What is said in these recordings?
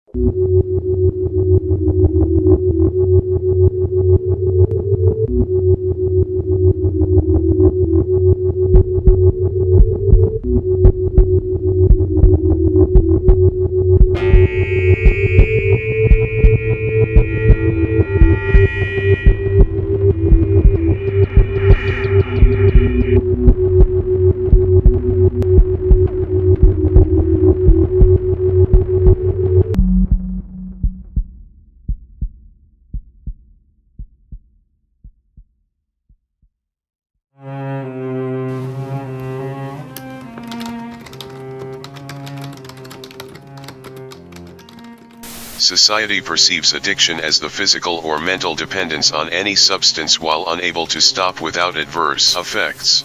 Society perceives addiction as the physical or mental dependence on any substance while unable to stop without adverse effects.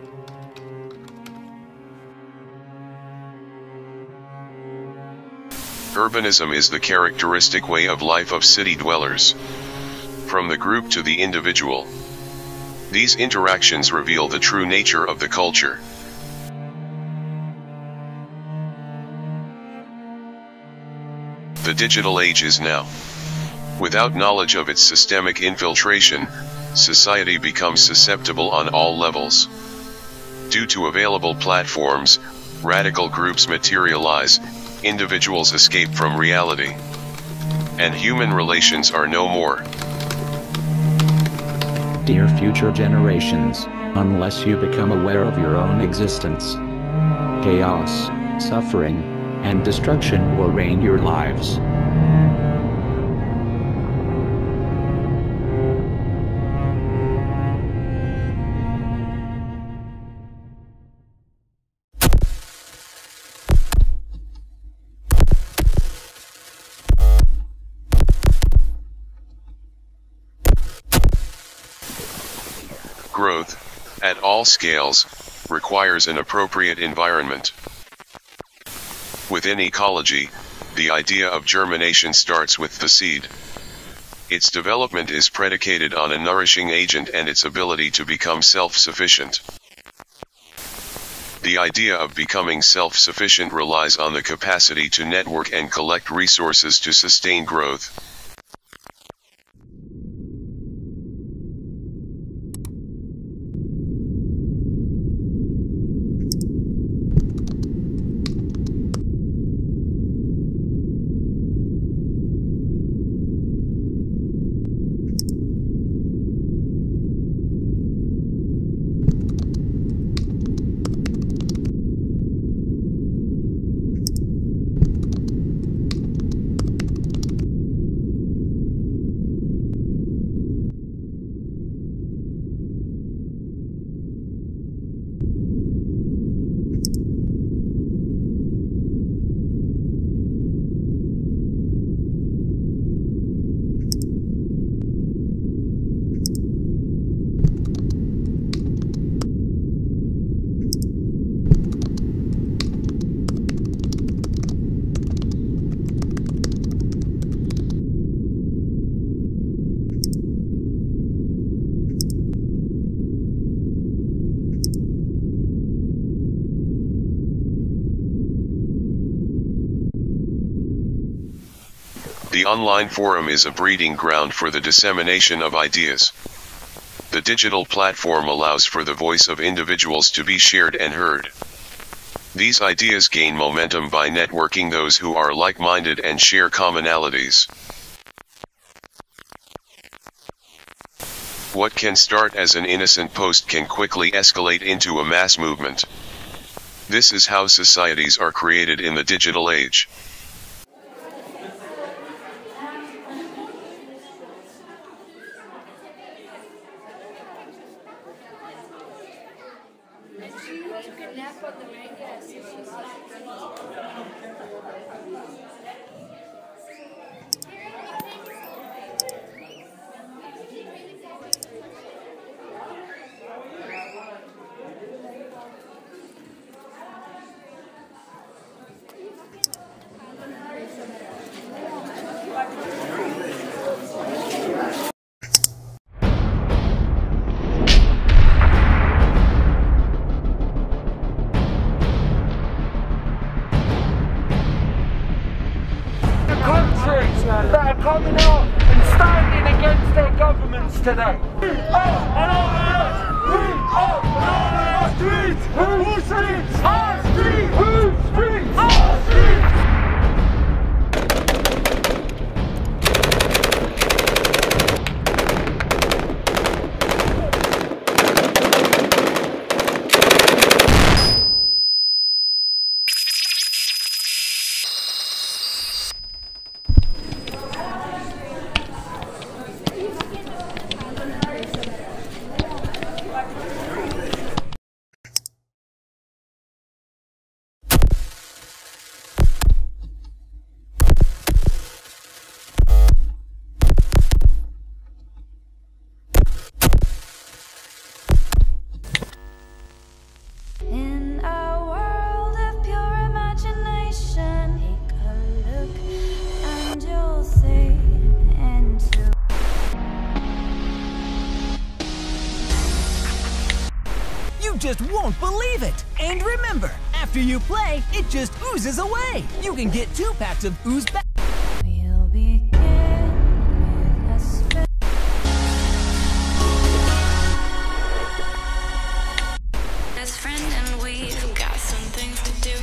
Urbanism is the characteristic way of life of city dwellers. From the group to the individual. These interactions reveal the true nature of the culture. The digital age is now. Without knowledge of its systemic infiltration, society becomes susceptible on all levels. Due to available platforms, radical groups materialize, individuals escape from reality. And human relations are no more. Dear future generations, unless you become aware of your own existence, chaos, suffering, and destruction will reign your lives. Growth, at all scales, requires an appropriate environment. Within ecology, the idea of germination starts with the seed. Its development is predicated on a nourishing agent and its ability to become self-sufficient. The idea of becoming self-sufficient relies on the capacity to network and collect resources to sustain growth. The online forum is a breeding ground for the dissemination of ideas. The digital platform allows for the voice of individuals to be shared and heard. These ideas gain momentum by networking those who are like-minded and share commonalities. What can start as an innocent post can quickly escalate into a mass movement. This is how societies are created in the digital age. that are coming out and standing against their governments today. We are anonymous! We are anonymous! Streets! Whose streets? Our streets! Whose streets? Our streets! Just won't believe it. And remember, after you play, it just oozes away. You can get 2 packs of ooze back. We'll begin with a best friend, and we've got some things to do.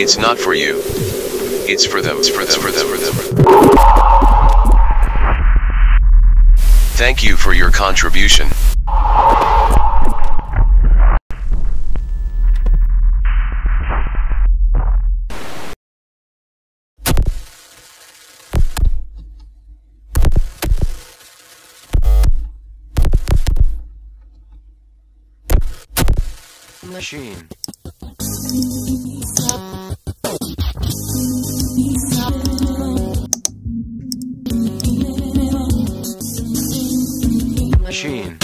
It's not for you. It's for them. It's for them. For them. For them. Thank you for your contribution. Machine. Machine.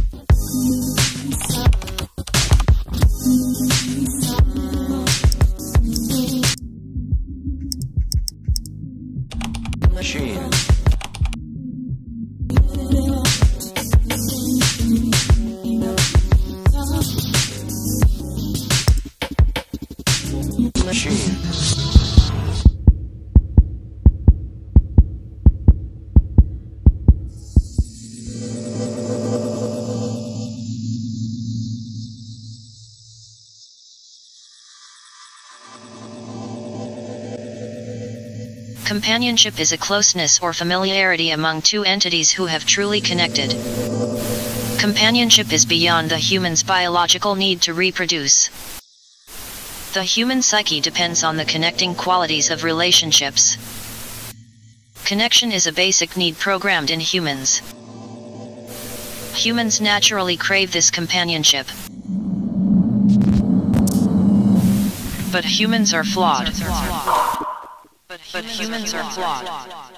Machine. Machine. Companionship is a closeness or familiarity among two entities who have truly connected. Companionship is beyond the human's biological need to reproduce. The human psyche depends on the connecting qualities of relationships. Connection is a basic need programmed in humans. Humans naturally crave this companionship. But humans are flawed. But humans are flawed.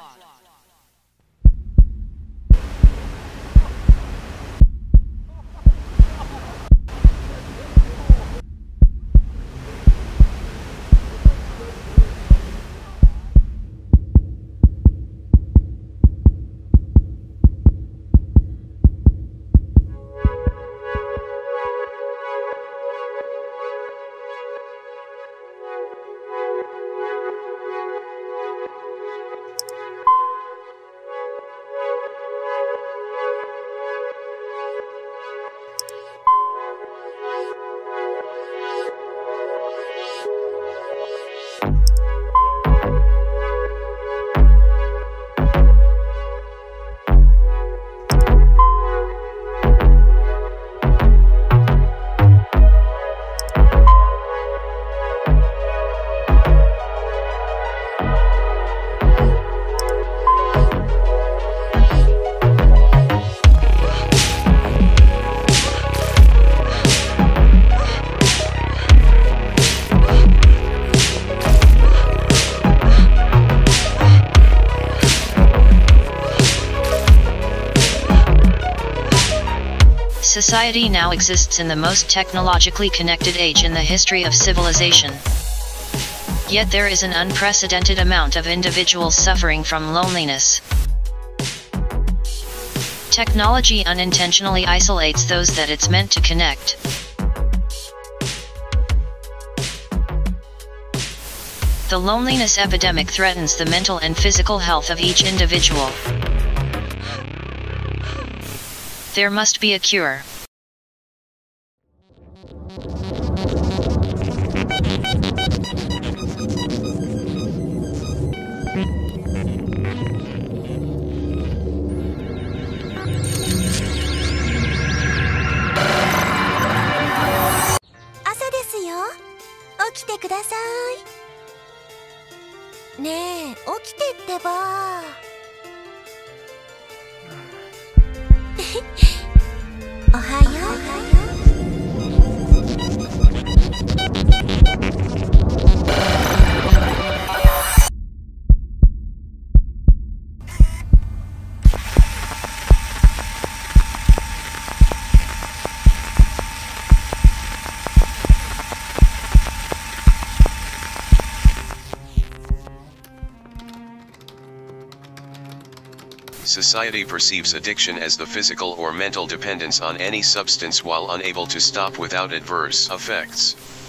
Society now exists in the most technologically connected age in the history of civilization. Yet there is an unprecedented amount of individuals suffering from loneliness. Technology unintentionally isolates those that it's meant to connect. The loneliness epidemic threatens the mental and physical health of each individual. There must be a cure. Society perceives addiction as the physical or mental dependence on any substance while unable to stop without adverse effects.